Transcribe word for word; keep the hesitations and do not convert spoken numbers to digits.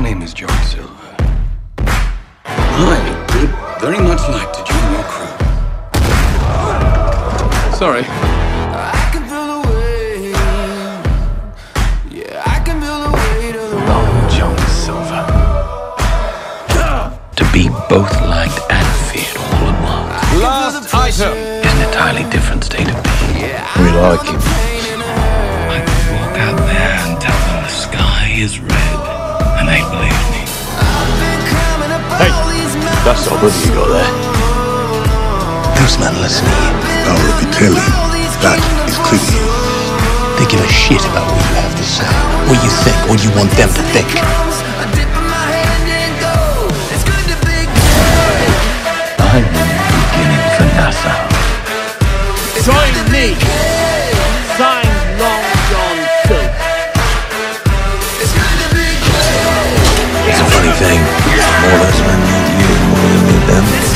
name is John Silver. I would very much like to join your crew. Sorry. I can feel the weight. Yeah, I can feel the weight of the Oh, John Silver. To be both liked and feared all at once. Last item is an entirely different state of being. We like him. I could walk out there and tell them the sky is red, and they believe me. Hey, that's our brother you got there. Those men listen to you. Now let me tell you, that is clear. They give a shit about what you have to say, what you think, what you want them to think. I'm beginning for NASA. Join me. Signed Long John Silver. It's a funny thing. More or less men need you more than you need them.